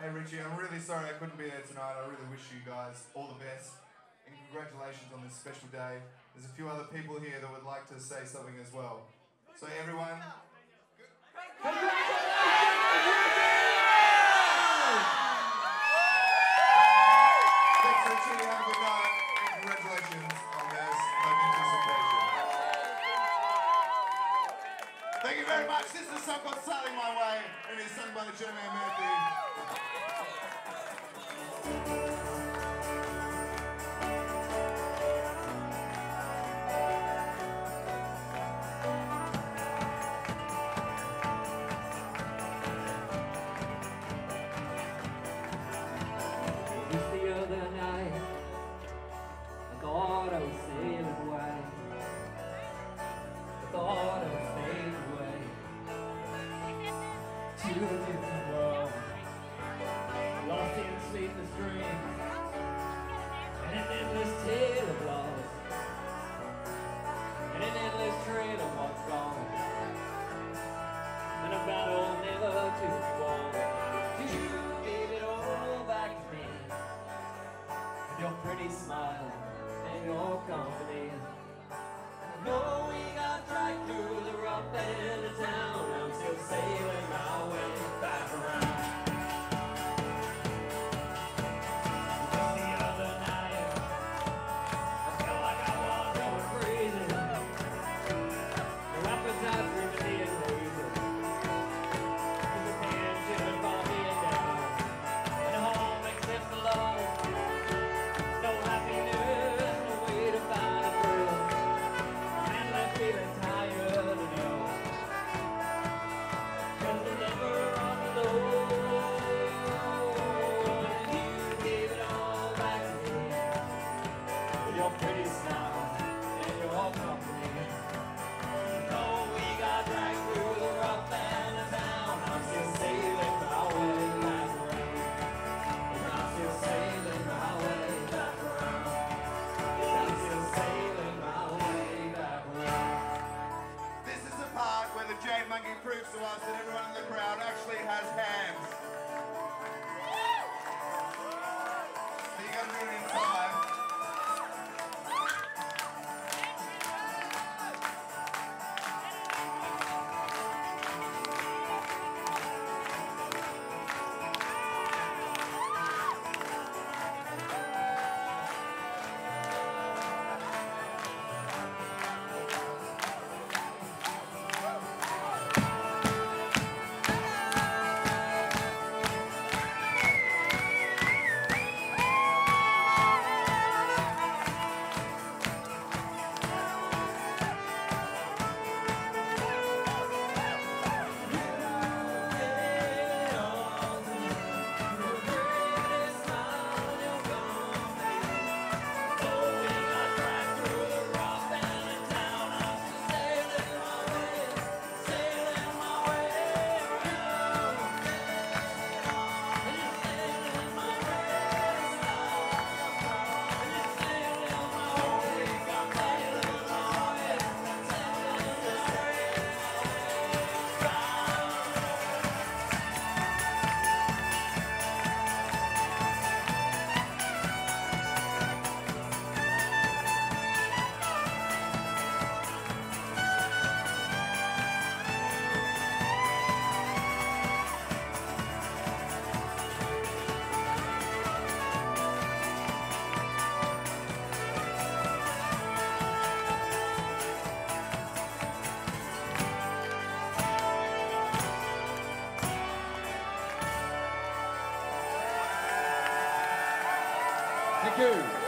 Hey Richie, I'm really sorry I couldn't be there tonight. I really wish you guys all the best. And congratulations on this special day. There's a few other people here that would like to say something as well. So everyone... Thanks Richie, have a good night. And congratulations on this momentous occasion. Thank you very much. This is a song called Sailing My Way, and it's sung by the Gentleman Murphy. Just the other night, I thought I was sailing away. I thought I was sailing away to a different world, lost in sleepless dreams and an endless tale of loss, and an endless trail of what's gone, and a battle never to be won. You gave it all back to me, your pretty smile and your company. I know we got dragged through the rough end of town. I'm still sailing my way back around. Just the other night, I felt like I was going crazy. No appetite for being lazy. Cause the pain should fall me down, and home except the love. No happiness, no way to find a thrill. And I'm feeling tired of you. Cause the lover on the low, and you gave it all back to me with your pretty smile and your company. Though we got dragged through the rough and the down, I'm still sailing my way back around. I'm still sailing my way back around. I'm still sailing my way back around. This is the part where the Jade Monkey proves to us that everyone in the crowd actually has hands. So you gotta do it in time. Thank you.